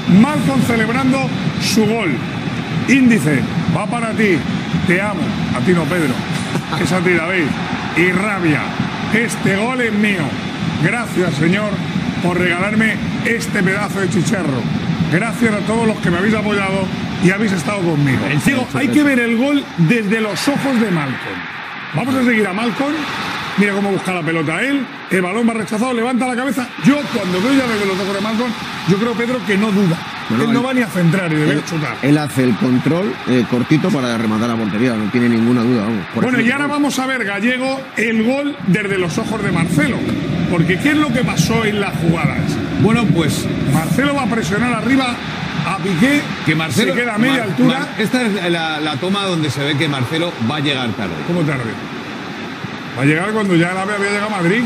Malcolm celebrando su gol. Índice, va para ti, te amo. A ti no, Pedro. Es a ti, David. Y rabia, este gol es mío. Gracias, señor, por regalarme este pedazo de chicharro. Gracias a todos los que me habéis apoyado y habéis estado conmigo. Digo, hay que ver el gol desde los ojos de Malcolm. Vamos a seguir a Malcolm. Mira cómo busca la pelota él. El balón va rechazado, levanta la cabeza. Yo, cuando veo ya desde los ojos de Malcolm, yo creo, Pedro, que no duda. Él no va ni a centrar y debe chutar. Él hace el control cortito para rematar la portería, no tiene ninguna duda. Vamos. Bueno, y ahora vamos a ver, Gallego, el gol desde los ojos de Marcelo. Porque ¿qué es lo que pasó en las jugadas? Bueno, pues Marcelo va a presionar arriba a Piqué, que Marcelo se queda a media altura. Esta es la toma donde se ve que Marcelo va a llegar tarde. ¿Cómo tarde? Va a llegar cuando ya el AVE había llegado a Madrid.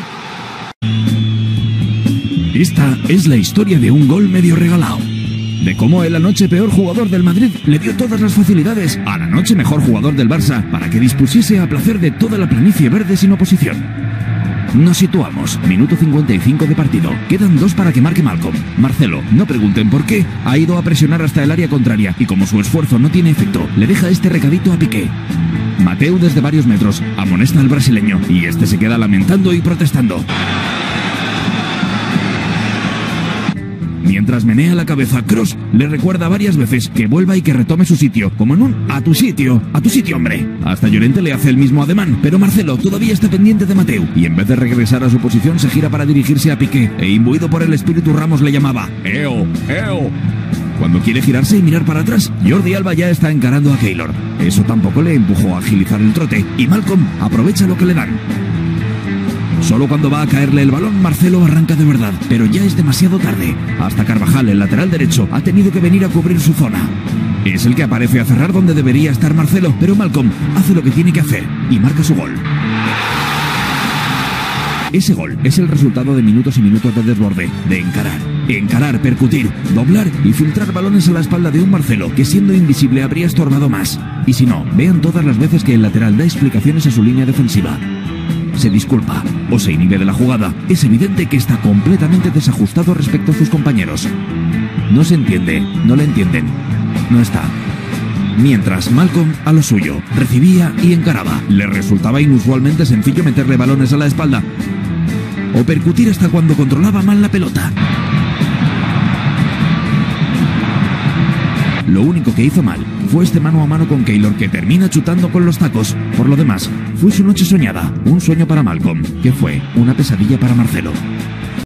Esta es la historia de un gol medio regalado. De cómo el anoche peor jugador del Madrid le dio todas las facilidades al anoche mejor jugador del Barça para que dispusiese a placer de toda la planicie verde sin oposición. Nos situamos, minuto 55 de partido. Quedan 2 para que marque Malcolm. Marcelo, no pregunten por qué, ha ido a presionar hasta el área contraria y como su esfuerzo no tiene efecto, le deja este recadito a Piqué. Mateu desde varios metros amonesta al brasileño y este se queda lamentando y protestando. Mientras menea la cabeza, Kroos le recuerda varias veces que vuelva y que retome su sitio, como en un a tu sitio, hombre. Hasta Llorente le hace el mismo ademán, pero Marcelo todavía está pendiente de Mateu y en vez de regresar a su posición se gira para dirigirse a Piqué e imbuido por el espíritu Ramos le llamaba ¡Eo! ¡Eo! Cuando quiere girarse y mirar para atrás, Jordi Alba ya está encarando a Keylor. Eso tampoco le empujó a agilizar el trote y Malcolm aprovecha lo que le dan. Solo cuando va a caerle el balón, Marcelo arranca de verdad, pero ya es demasiado tarde. Hasta Carvajal, el lateral derecho, ha tenido que venir a cubrir su zona. Es el que aparece a cerrar donde debería estar Marcelo, pero Malcolm hace lo que tiene que hacer y marca su gol. Ese gol es el resultado de minutos y minutos de desborde, de encarar, percutir, doblar y filtrar balones a la espalda de un Marcelo que siendo invisible habría estorbado más. Y si no, vean todas las veces que el lateral da explicaciones a su línea defensiva. Se disculpa o se inhibe de la jugada. Es evidente que está completamente desajustado respecto a sus compañeros. No se entiende, no le entienden. No está. Mientras Malcolm a lo suyo, recibía y encaraba. Le resultaba inusualmente sencillo meterle balones a la espalda o percutir hasta cuando controlaba mal la pelota. Lo único que hizo mal fue este mano a mano con Keylor que termina chutando con los tacos. Por lo demás, fue su noche soñada, un sueño para Malcolm, que fue una pesadilla para Marcelo.